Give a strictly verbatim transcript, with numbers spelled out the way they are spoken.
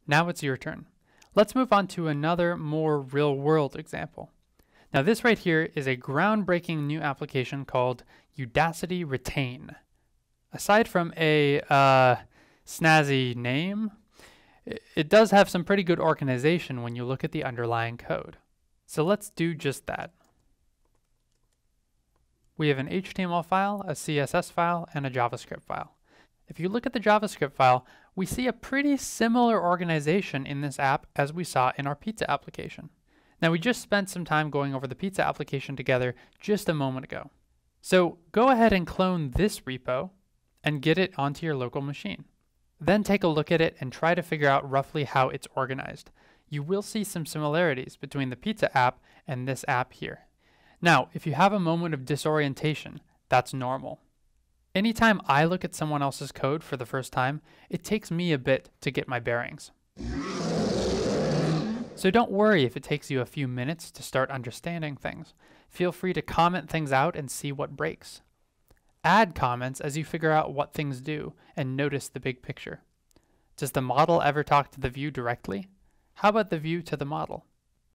Now it's your turn. Let's move on to another more real-world example. Now this right here is a groundbreaking new application called Udacity Retain. Aside from a uh, snazzy name, it does have some pretty good organization when you look at the underlying code. So let's do just that. We have an H T M L file, a C S S file, and a JavaScript file. If you look at the JavaScript file, we see a pretty similar organization in this app as we saw in our pizza application. Now we just spent some time going over the pizza application together just a moment ago. So go ahead and clone this repo and get it onto your local machine. Then take a look at it and try to figure out roughly how it's organized. You will see some similarities between the pizza app and this app here. Now, if you have a moment of disorientation, that's normal. Anytime I look at someone else's code for the first time, it takes me a bit to get my bearings. So don't worry if it takes you a few minutes to start understanding things. Feel free to comment things out and see what breaks. Add comments as you figure out what things do and notice the big picture. Does the model ever talk to the view directly? How about the view to the model?